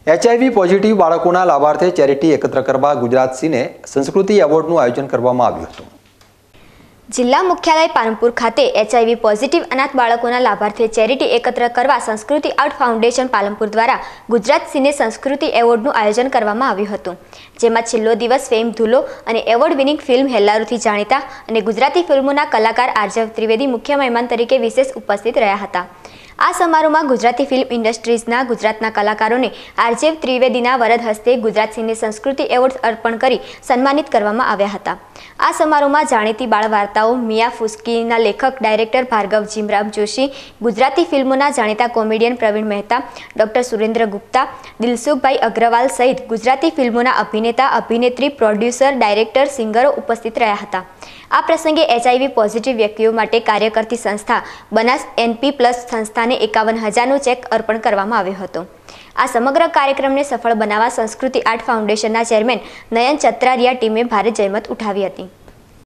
HIV positive બાળકોના લાભાર્થે charity એકત્ર કરવા ગુજરાત સિને સંસ્કૃતિ એવોર્ડનું આયોજન કરવામાં આવ્યું હતું। જિલ્લા મુખ્યાલય પાલનપુર ખાતે HIV પોઝિટિવ અનાથ બાળકોના લાભાર્થે ચેરિટી એકત્ર કરવા સંસ્કૃતિ આર્ટ ફાઉન્ડેશન પાલનપુર દ્વારા ગુજરાત સિને સંસ્કૃતિ એવોર્ડનું આયોજન કરવામાં આવ્યું હતું, જેમાં છેલ્લો દિવસ ફેમ ધૂલો અને એવોર્ડ વિનિંગ ફિલ્મ હેલ્લારોથી જાણીતા અને ગુજરાતી ફિલ્મોના કલાકાર આરજવ ત્રિવેદી મુખ્ય મહેમાન તરીકે વિશેષ ઉપસ્થિત રહ્યા હતા। આ સમારોહમાં ગુજરાતી ફિલ્મ ઇન્ડસ્ટ્રીઝના ગુજરાતના કલાકારોને આરજવ ત્રિવેદીના વરદ હસ્તે ગુજરાત સિને સંસ્કૃતિ એવોર્ડ અર્પણ કરી સન્માનિત કરવામાં આવ્યા હતા। આ સમારોહમાં જાણીતી બાળ વાર્તાઓ મિયા ફુસ્કીના લેખક ડાયરેક્ટર ભાર્ગવ જીમરાવ જોશી, ગુજરાતી ફિલ્મોના જાણીતા કોમેડિયન પ્રવીણ મહેતા, ડોક્ટર સુરેન્દ્ર ગુપ્તા, દિલસુખભાઈ અગ્રવાલ સહિત ગુજરાતી ફિલ્મોના અભિનેતા, અભિનેત્રી, પ્રોડ્યુસર, ડાયરેક્ટર, સિંગરો ઉપસ્થિત રહ્યા હતા। આ પ્રસંગે HIV પોઝિટિવ વ્યક્તિઓ માટે કાર્ય કરતી સંસ્થા બનાસ NP+ સંસ્થાને 51,000નો ચેક અર્પણ કરવામાં આવ્યો હતો। આ સમગ્ર કાર્યક્રમને સફળ બનાવવા સંસ્કૃતિ આર્ટ ફાઉન્ડેશનના ચેરમેન નયન ચત્રારિયા ટીમે ભારે જહેમત ઉઠાવી હતી।